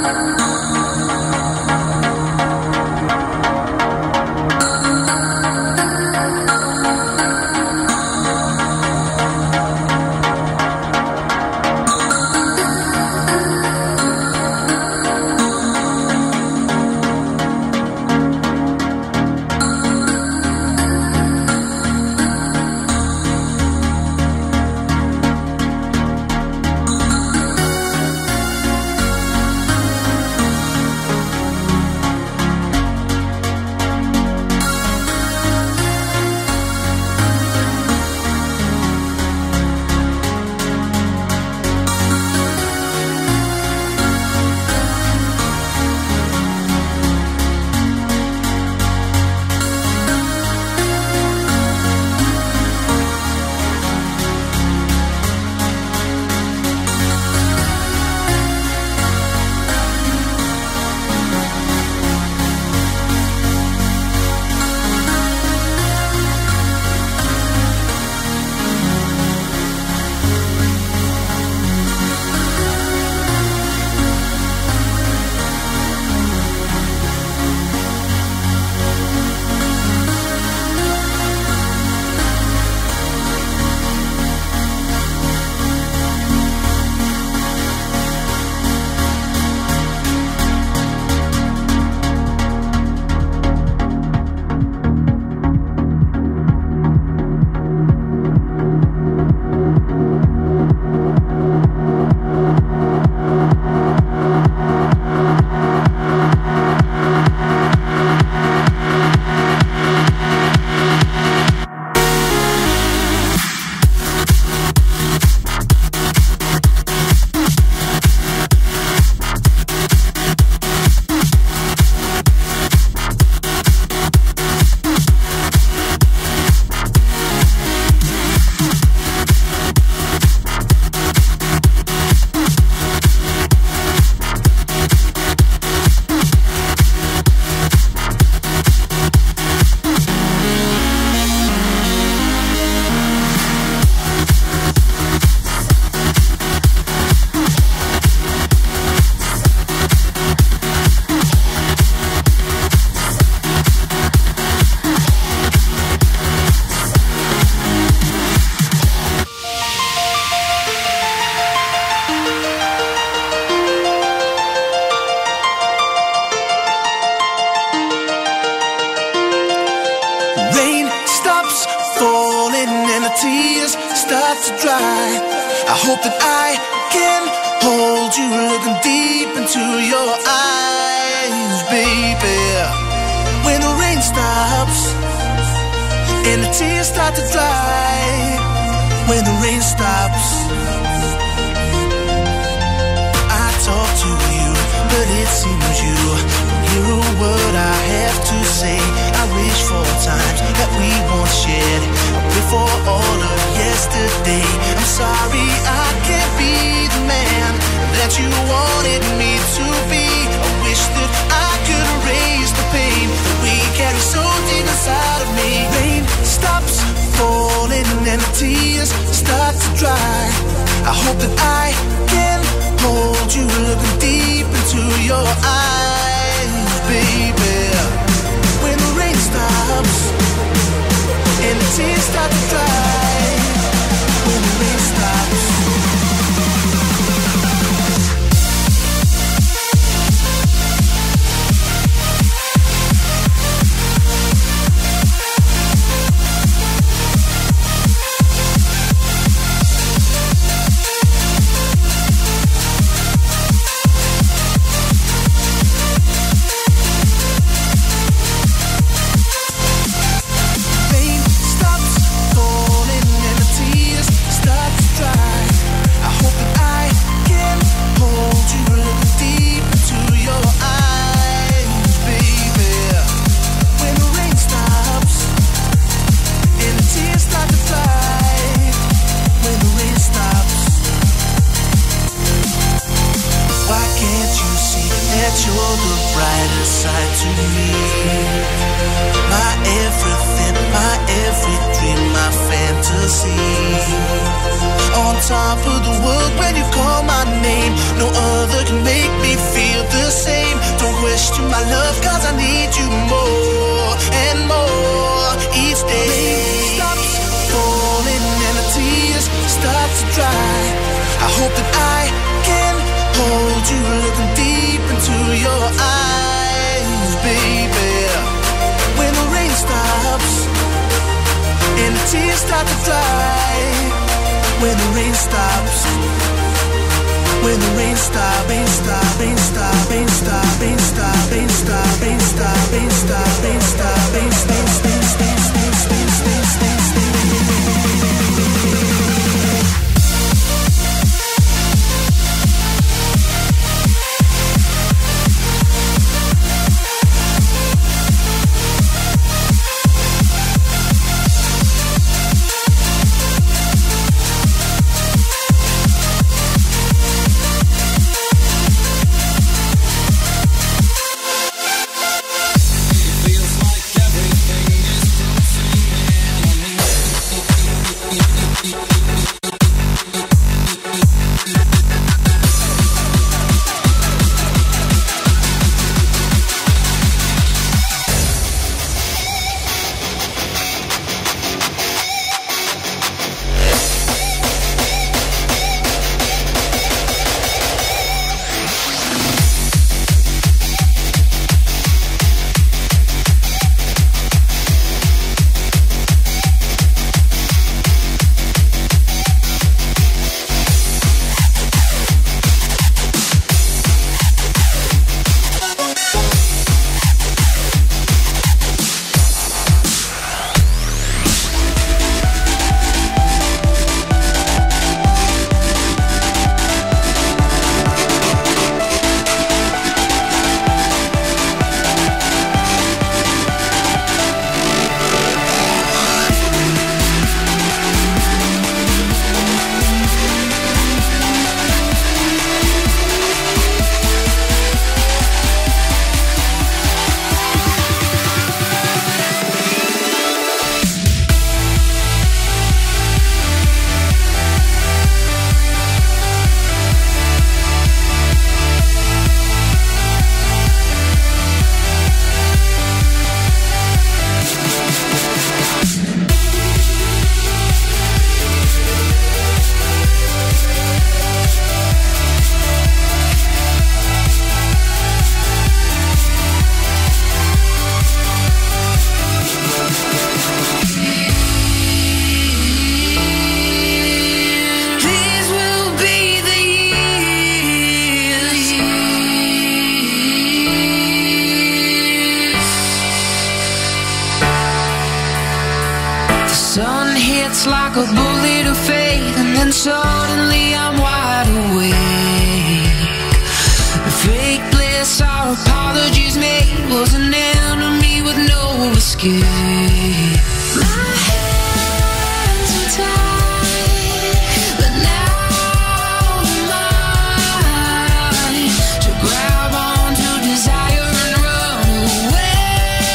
I hope that I can hold you, looking deep into your eyes, baby. When the rain stops and the tears start to dry, when the rain stops, I talk to you, but it seems you don't hear a word I have to say. I wish for times that we once shared, before all of yesterday. I'm sorry I can't be the man that you wanted me to be. I wish that I could erase the pain that we carry so deep inside of me. Rain stops falling and the tears start to dry. I hope that I can hold you, looking deep into your eyes, baby. When the rain stops and the tears start to dry, when the rain stops. On top of the world when you call my name, no other can make me feel the my love, 'cause I need you more and more each day. Stops falling and the tears start to dry. I hope that I can hold you, looking deep into your eyes, baby. When the rain stops and the tears start to dry. When the rain stops. When the rain stop, ain't stop, ain't stop, ain't stop, ain't stop, ain't stop, ain't stop, ain't stop, ain't stop, ain't stop, ain't stop, ain't stop, ain't stop, ain't stop, ain't stop. Like a bullet of faith, and then suddenly I'm wide awake. The fake bliss our apologies made was an enemy with no escape. My hands are tied, but now I'm mine to grab onto desire and run away.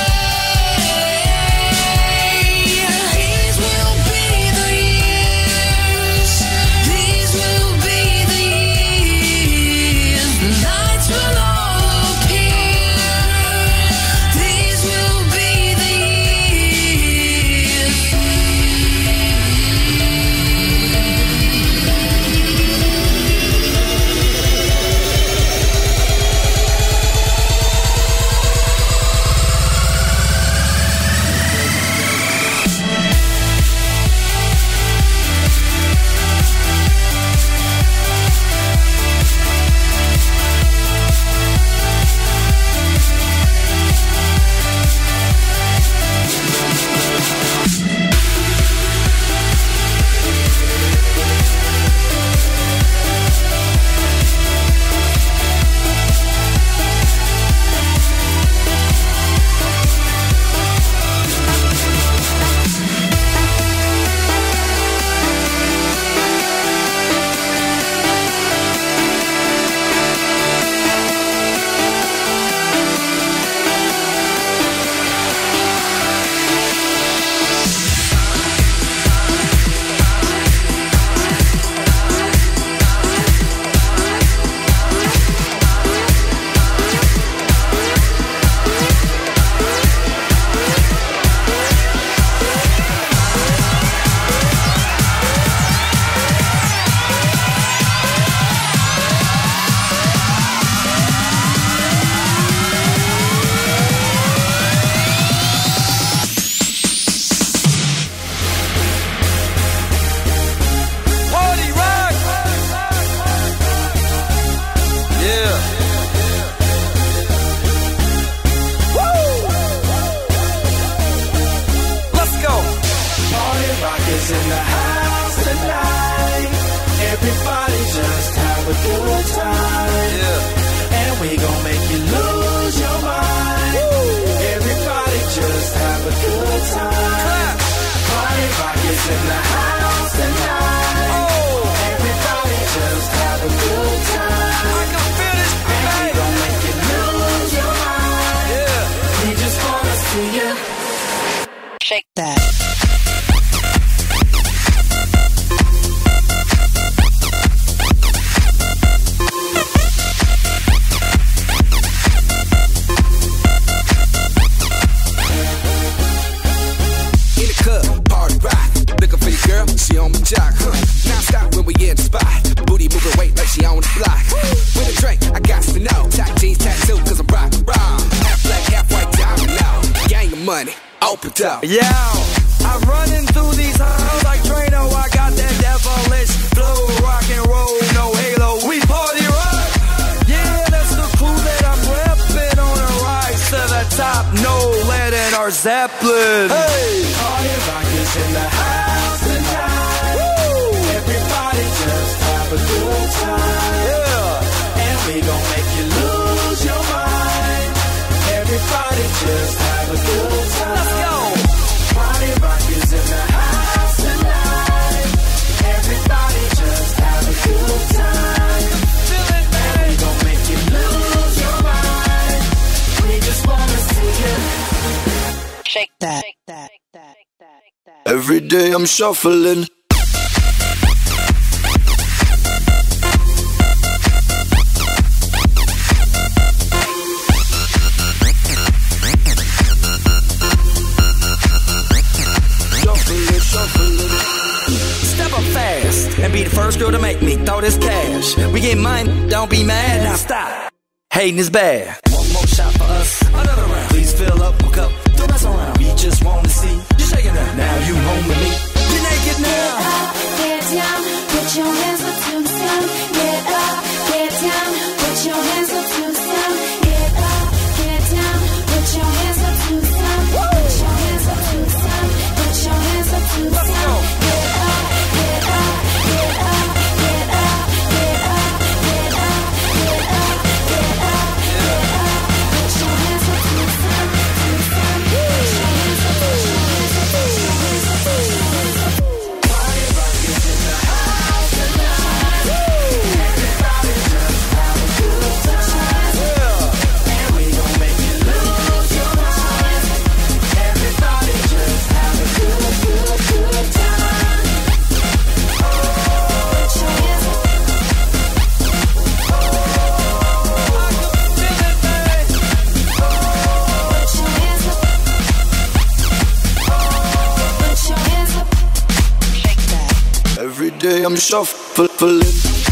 These will be the years. These will be the years. The lights will all appear. These will be the years. in the house tonight. Oh, everybody just have a good time. I can feel this, baby. And we gon' make you lose your mind. Yeah. We just wanna see you shake that. She on my jock, Now stop when we in the spot. Booty moving weight like she on the block. With a drink, I got to know. Tight jeans, tattoo, cause I'm rock, raw. Half black, half white, diamond now. Gang of money, open up. Yo, I'm running through these halls like Drano. I got that devilish flow, rock and roll, no halo. We party rock. Yeah, that's the crew that I'm repping on a rise to the top. No lead in our Zeppelin. Hey, party rock is in the house tonight. Woo! Everybody just have a good time. Yeah, and we gon' make you lose your mind. Everybody just have a good time. Let's go. Party rock is in the house tonight. Everybody just have a good time. Feel it, man. And we gon' make you lose your mind. We just wanna see you shake that. Every day I'm shuffling. Step up fast and be the first girl to make me throw this cash. We get mine, don't be mad. Now stop. Hating is bad. One more shot for us, another round. Please fill up, hook up, don't mess around. We just wanna see you shaking that. Now you home with me. You're naked now. Get up, get down, put your hands up to the sound. Get up, get down, put your hands up to the sound. Get up, get down, put your hands up to the sound. Put your hands up to the sound. Put your hands up to the sound. Get up, get up, get up, get up, get up, get up, get up, get up, get up. Put your hands up to the sound, to the sound. Put your hands up, put your hands up, put your hands up, put your hands up. party rock is in the house tonight. Everybody just have a good time. Yeah. And we gon' make you lose your mind. Everybody just have a good, good, good time. Oh, put your hands up. Oh, I can feel it, babe. Oh, put your hands up. Oh, put your hands up. Every day I'm shuffling.